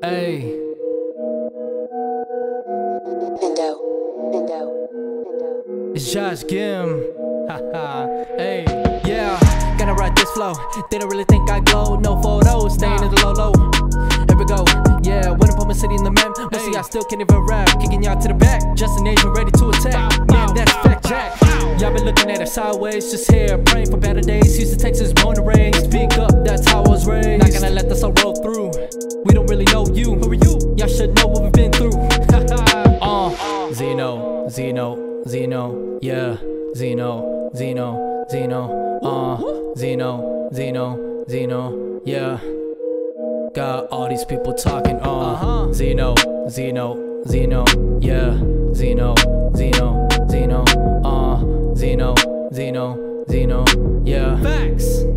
Hey. Pendo. It's Josh Gim. Haha. Hey. Yeah. Gotta write this flow. They don't really think I glow. No photos. Staying in the low. Here we go. Yeah. When I put my city in the mem. But see, I still can't even rap. Kicking y'all to the back. Just an agent ready to attack. Man, that's fact jack. Y'all been looking at it sideways. Just here. Praying for better days. Houston, Texas, born and raised. Speak up. That's how I was raised. Not gonna let this all roll through. We don't really know you. Who are you? Y'all should know what we've been through. Zeno, Zeno, Zeno, yeah. Zeno, Zeno, Zeno, Zeno, Zeno, Zeno, yeah. Got all these people talking, Zeno, Zeno, Zeno, yeah. Zeno, Zeno, Zeno, Zeno, Zeno, Zeno, yeah. Facts.